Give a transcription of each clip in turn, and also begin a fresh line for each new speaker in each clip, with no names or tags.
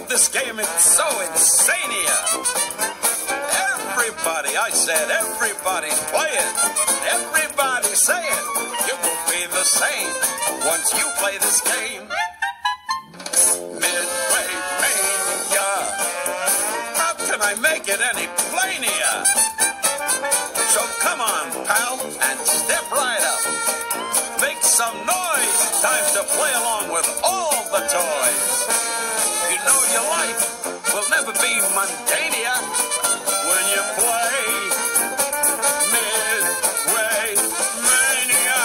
love this game. It's so insania. Everybody, I said, everybody's playing. Everybody say it. You will be the same once you play this game. Midway Mania. How can I make it any plainer? So come on, pal, and step right up. Make some noise. Time to play along with all the toys. You know your life will never be mundania when you play Midway Mania.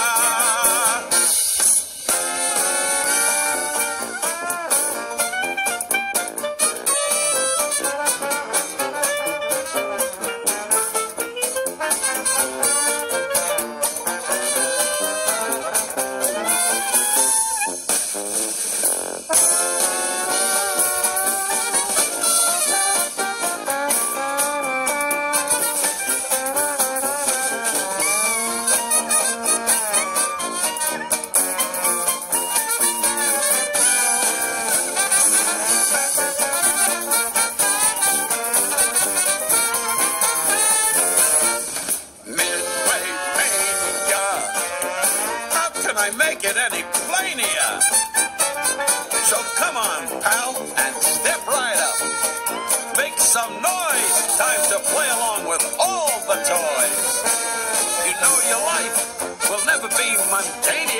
I make it any plainer. So come on, pal, and step right up. Make some noise. Time to play along with all the toys. You know your life will never be mundane.